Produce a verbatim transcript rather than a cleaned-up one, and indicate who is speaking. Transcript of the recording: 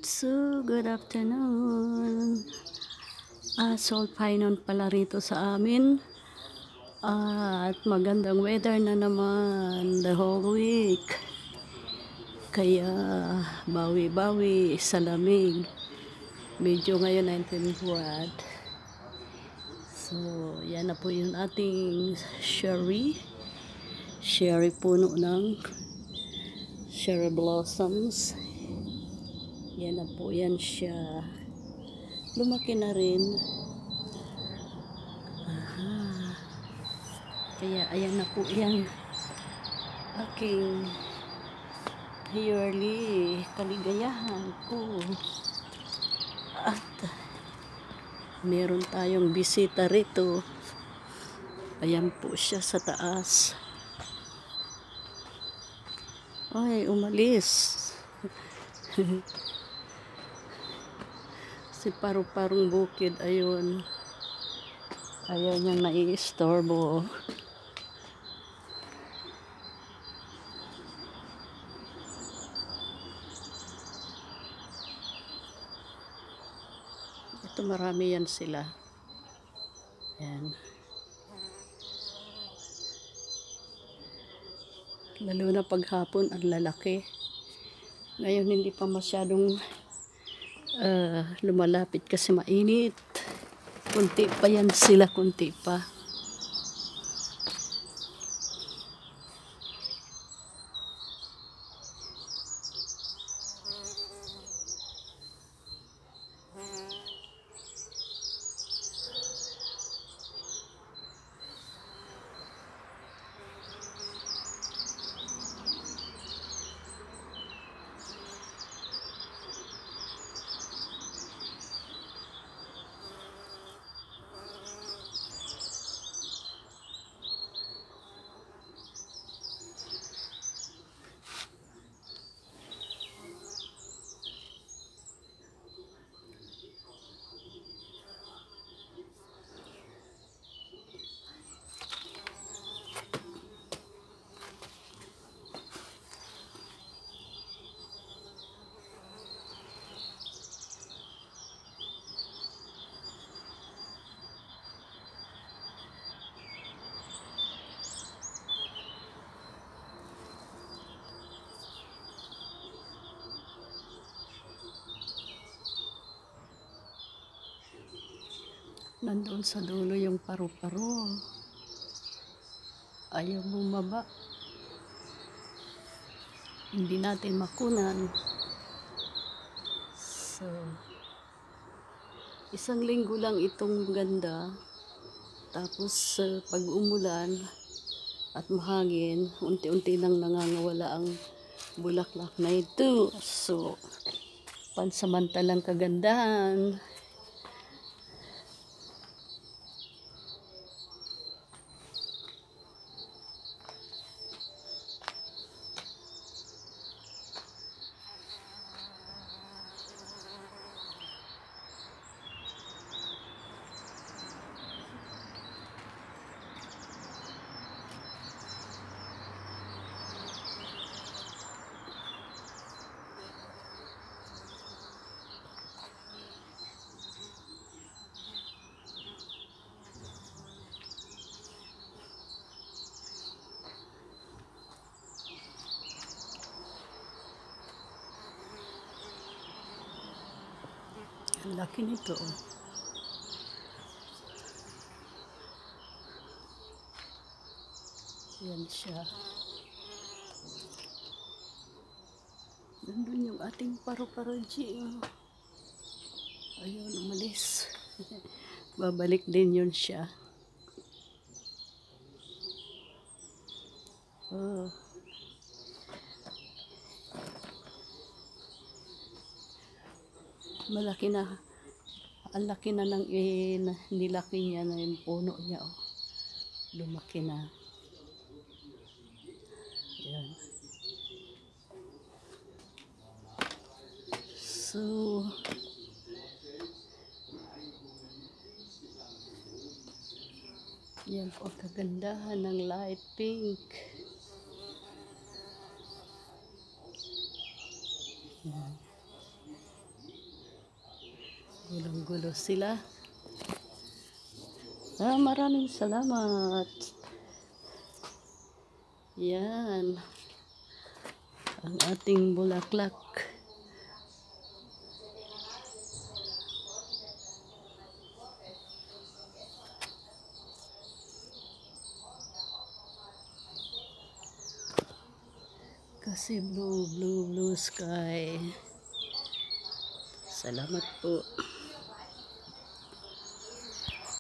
Speaker 1: So, good afternoon. Ah, Solpainon pala rito sa amin. Ah, at magandang weather na naman the whole week. Kaya bawi-bawi sa lamig. Medyo ngayon nineteen grad. So, yan na po yung ating sherry. Sherry puno ng cherry blossoms. Yan na po yan siya. Lumaki na rin. Aha. Kaya ayan na po yan. Aking yearly kaligayahan ko. At meron tayong bisita rito. Ayan po siya sa taas. Ay, umalis. Si paru-parong bukid, ayun. Ayaw niyang nai-istorbo. Ito marami yan sila. Yan. Lalo na paghapon, ang lalaki. Ngayon hindi pa masyadong uh, lumalapit kasi mainit. Kunti pa yan sila, kunti pa. Nandoon sa dulo yung paru-paro. Ayaw bumaba. Hindi natin makunan. So, isang linggo lang itong ganda. Tapos, uh, pag umulan at mahangin, unti-unti lang nangangawala ang bulaklak na ito. So, pansamantalang kagandahan. Ang laki nito. Yan siya. Nandun yung ating paru-paru-ji. Ayun, umalis. Babalik din yun siya. Oh. Malaki na. Ang laki na ng eh, nilaki niya na yung puno niya. Oh. Lumaki na. Ayan. So, yan po ang kagandahan ng light pink. Yan. Gulong-gulo sila. Ah, maraming salamat. Yan. Ang ating bulaklak. Kasi blue, blue, blue sky. Salamat po.